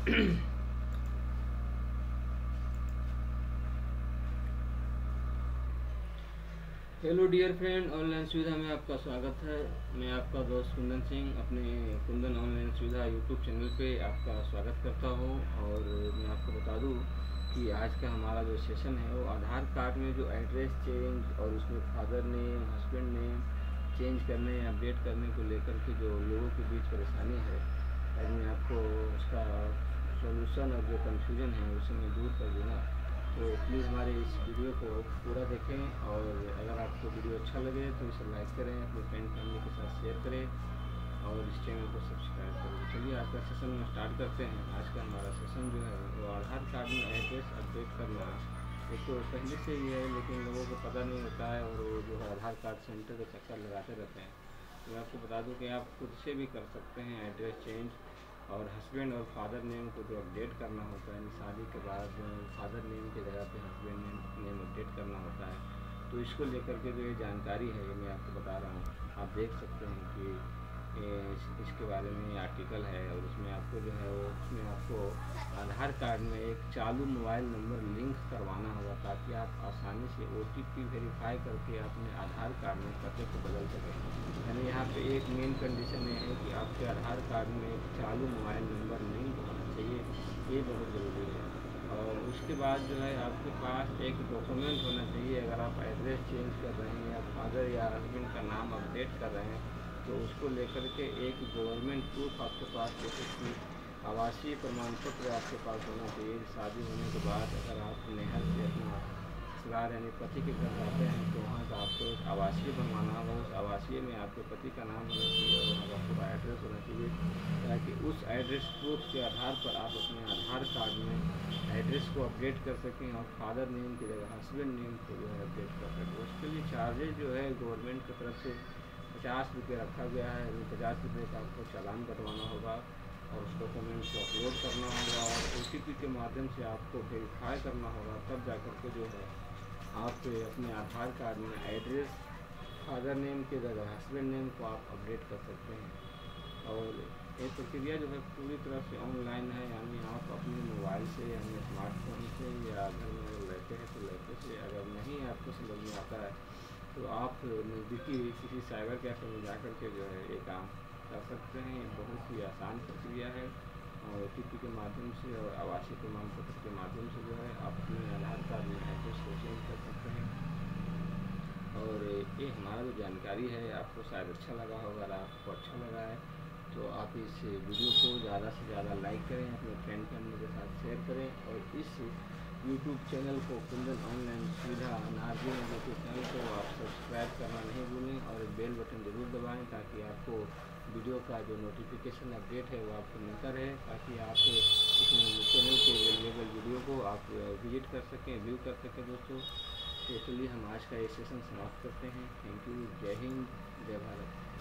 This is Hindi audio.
हेलो डियर फ्रेंड, ऑनलाइन सुविधा में आपका स्वागत है। मैं आपका दोस्त कुंदन सिंह अपने कुंदन ऑनलाइन सुविधा यूट्यूब चैनल पे आपका स्वागत करता हूँ। और मैं आपको बता दूँ कि आज का हमारा जो सेशन है वो आधार कार्ड में जो एड्रेस चेंज और उसमें father name, husband name change करने, अपडेट करने को लेकर के जो लोगों के बीच परेशानी है, आज मैं आपको उसका सोल्यूशन और जो कन्फ्यूजन है उसे मैं दूर कर दूँगा। तो प्लीज़ हमारे इस वीडियो को पूरा देखें, और अगर आपको वीडियो अच्छा लगे तो इसे लाइक करें, अपने फ्रेंड फैमिली के साथ शेयर करें और इस चैनल को सब्सक्राइब करें। चलिए आज का सेशन में स्टार्ट करते हैं। आज का हमारा सेशन जो है वो आधार कार्ड में एड्रेस अपडेट करना। एक तो पहले से ही है, लेकिन लोगों को पता नहीं होता है और वो जो है आधार कार्ड सेंटर के चक्कर लगाते रहते हैं। मैं आपको बता दूं कि आप खुद से भी कर सकते हैं एड्रेस चेंज, और हस्बैंड और फादर नेम को जो अपडेट करना होता है, शादी के बाद फादर नेम की जगह पे हस्बैंड नेम अपडेट करना होता है। तो इसको लेकर के जो ये जानकारी है ये मैं आपको बता रहा हूँ। आप देख सकते हैं कि इसके बारे में आर्टिकल है, और उसमें आपको जो है वो उसमें आपको आधार कार्ड में एक चालू मोबाइल नंबर लिंक करवाना होगा, ताकि आप आसानी से OTP वेरीफाई करके अपने आधार कार्ड में पते को बदल सकें। यानी यहाँ पे एक मेन कंडीशन ये है कि आपके आधार कार्ड में एक चालू मोबाइल नंबर नहीं होना चाहिए, ये बहुत ज़रूरी है। और उसके बाद जो है आपके पास एक डॉक्यूमेंट होना चाहिए। अगर आप एड्रेस चेंज कर रहे हैं या फादर या हस्बैंड का नाम अपडेट कर रहे हैं, तो उसको लेकर के एक गवर्नमेंट प्रूफ आपके पास, जैसे कि आवासीय प्रमाण पत्र आपके पास होना चाहिए। शादी होने के बाद अगर आप नहर से अपना ससुराल यानी पति के घर जाते हैं तो वहाँ का आपको एक आवासीय बनवाना होगा। उस आवासीय में आपके पति का नाम होना चाहिए और वहाँ का पूरा एड्रेस होना चाहिए, ताकि उस एड्रेस प्रूफ के आधार पर आप अपने आधार कार्ड में एड्रेस को अपडेट कर सकें और फादर नेम की जगह हस्बैंड नेम को जो है अपडेट कर सकें। उसके लिए चार्जेज जो है गवर्नमेंट की तरफ से 50 रुपये रखा गया है। 50 रुपये का आपको चालान कटवाना होगा और उस डॉक्यूमेंट को अपलोड करना होगा, और OTP के माध्यम से आपको वेरीफाई करना होगा। तब जाकर के जो है आप अपने आधार कार्ड में एड्रेस फादर नेम के जगह हस्बैंड नेम को आप अपडेट कर सकते हैं। और ये प्रक्रिया जो है पूरी तरह से ऑनलाइन है, यानी आप अपने मोबाइल से यानी स्मार्टफोन से या घर में अगर रहते हैं तो लैपटॉप से, अगर नहीं आपको समझ में आता है तो आप नज़दीकी किसी साइबर कैफे में जा कर के जो है ये काम कर सकते हैं। ये बहुत ही आसान प्रक्रिया है, और OTP के माध्यम से और आवासीय प्रमाण पत्र के माध्यम से जो है आप अपने आधार कार्ड में एड्रेस को चेंज कर सकते हैं। और ये हमारा जो जानकारी है आपको शायद अच्छा लगा होगा। अगर आपको अच्छा लगा है तो आप इस वीडियो को ज़्यादा से ज़्यादा लाइक करें, अपने फ्रेंड फैमिली के साथ शेयर करें, और इस यूट्यूब चैनल को कुंदन ऑनलाइन सुविधा नार्जिन यूट्यूब चैनल को आप सब्सक्राइब करना नहीं भूलें, और बेल बटन ज़रूर दबाएं, ताकि आपको वीडियो का जो नोटिफिकेशन अपडेट है वो आपको मिलता रहे, ताकि आप इस चैनल के अवेलेबल वीडियो को आप विजिट कर सकें, व्यू कर सकें दोस्तों। तो चलिए हम आज का ये सेशन समाप्त करते हैं। Thank you. जय हिंद, जय भारत।